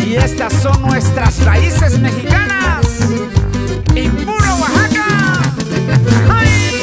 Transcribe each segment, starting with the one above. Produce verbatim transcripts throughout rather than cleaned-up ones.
Y estas son nuestras raíces mexicanas y puro Oaxaca. ¡Ay!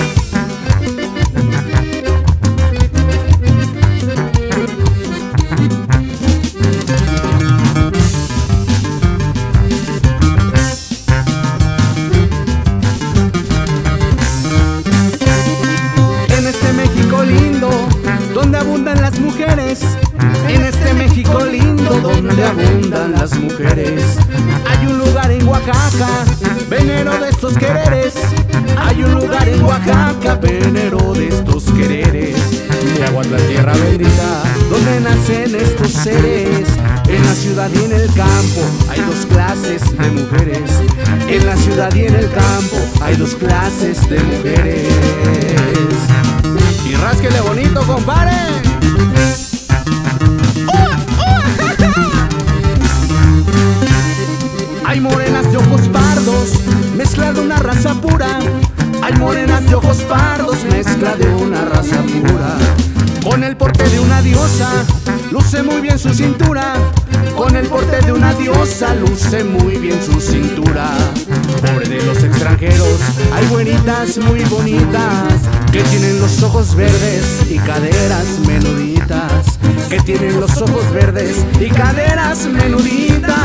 En este México lindo, donde abundan las mujeres, en este México lindo, donde abundan las mujeres, hay un lugar en Oaxaca, venero de estos quereres. Hay un lugar en Oaxaca, venero de estos quereres. De aguas la tierra bendita, donde nacen estos seres. En la ciudad y en el campo hay dos clases de mujeres. En la ciudad y en el campo hay dos clases de mujeres. Y rásquele bonito, compadre. Hay morenas de ojos pardos, mezcla de una raza pura. Hay morenas de ojos pardos, mezcla de una raza pura. Con el porte de una diosa, luce muy bien su cintura. Con el porte de una diosa, luce muy bien su cintura. Pobre de los extranjeros, hay güeritas muy bonitas, que tienen los ojos verdes y caderas menuditas. Que tienen los ojos verdes y caderas menuditas.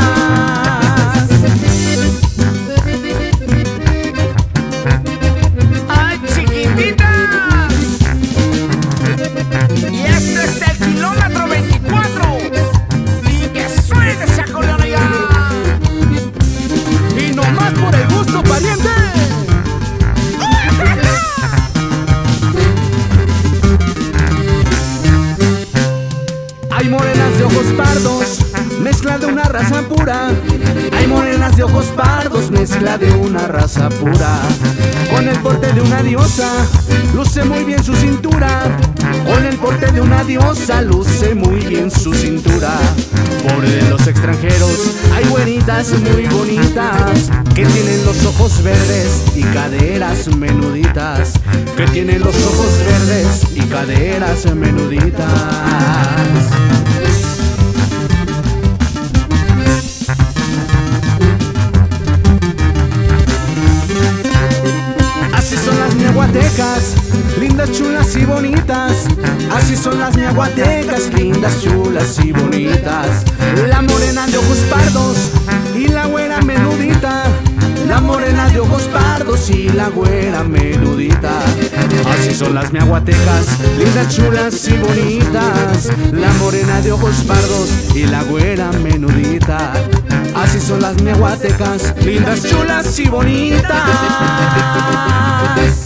Hay morenas de ojos pardos, mezcla de una raza pura. Hay morenas de ojos pardos, mezcla de una raza pura. Con el porte de una diosa, luce muy bien su cintura. Con el porte de una diosa, luce muy bien su cintura. Pobre de los extranjeros, hay güeritas muy bonitas, que tienen los ojos verdes y caderas menuditas. Que tienen los ojos verdes y caderas menuditas. Así son las miahuatecas, lindas, chulas y bonitas. Así son las miahuatecas, lindas, chulas y bonitas. La morena de ojos pardos y la güera menudita. La morena de ojos pardos y la güera menudita. Así son las miahuatecas, lindas, chulas y bonitas. La morena de ojos pardos y la güera menudita. Así son las miahuatecas, lindas, chulas y bonitas.